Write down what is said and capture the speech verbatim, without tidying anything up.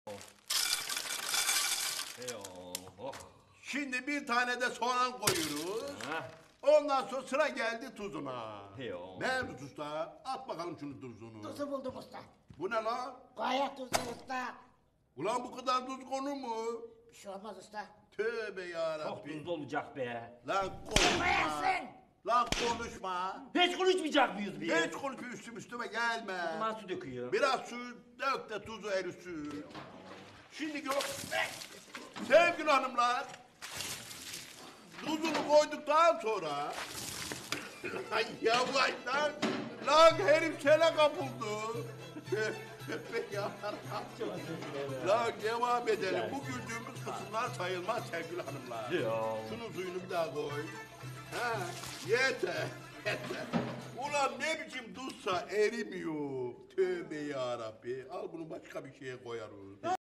Oh. Şimdi bir tane de soğan koyuyoruz. Ha. Ondan sonra sıra geldi tuzuna. Yo. Mevlüt Usta, at bakalım şunu tuzunu. Tuzu buldum usta. Bu ne lan? Gayet tuzlu usta. Ulan bu kadar tuz konur mu? Bir şey olmaz usta. Tövbe Çok yarabbim. tuzlu olacak be. Lan konuşma. Koyarsın. Lan konuşma. Hiç konuşmayacak mıyız bir? Hiç konuşma üstüm üstüme gelme. Aman su döküyor. Biraz su dök de tuzu erisin. Şimdi gör. Sevgili hanımlar. Tuzunu koyduktan sonra. Ay yavaş lan. Lan herif sene kapıldı. Tövbe yarabbim. Lan devam edelim. Bu güldüğümüz kısımlar sayılmaz sevgili hanımlar. Ya. Şunun suyunu bir daha koy. Ha, yeter. Yeter. Ulan ne biçim tuzsa erimiyor. Tövbe yarabbi. Al bunu başka bir şeye koyarız. Ne